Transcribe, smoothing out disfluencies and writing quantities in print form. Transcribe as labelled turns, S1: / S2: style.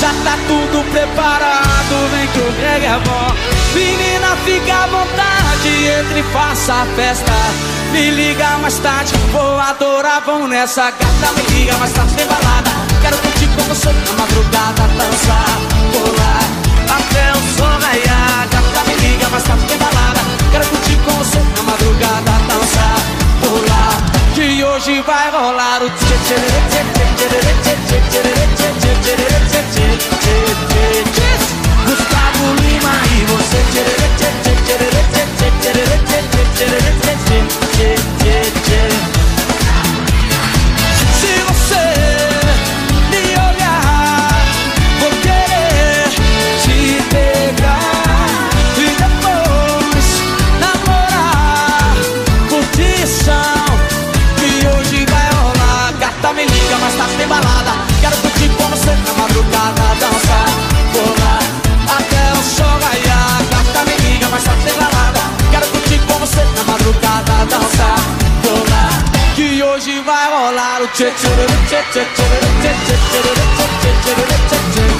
S1: Já tá tudo preparado, vem que o reggae é bom. Menina, fica à vontade, entre e faça a festa. Me liga mais tarde, vou adorar, vamos nessa. Gata, me liga mais tarde, tem balada. Quero curtir com você na madrugada, dançar, pular até o sol raiar. Gata, me liga mais tarde, tem balada. Quero curtir com você na madrugada, dançar, pular. Que hoje vai rolar o tchê tchê tchê tchê tchê tchê tchê tchê tchê tchê tchê tchê. Gustavo Lima e você tchê tchê tchê tchê tchê tchê tchê tchê tchê tchê. Se você me olhar, vou querer te pegar e depois namorar. Curtição que hoje vai rolar. Gata, me liga, mas tá sem balada. Quero curtir com você na madrugada, dançar, pular até o sol raiar. Gata, me liga, mas tá sem balada. Quero curtir com você na madrugada, dançar, pular. Que hoje vai rolar o tchê tchê tchê tchê tchê tchê tchê tchê tchê tchê tchê.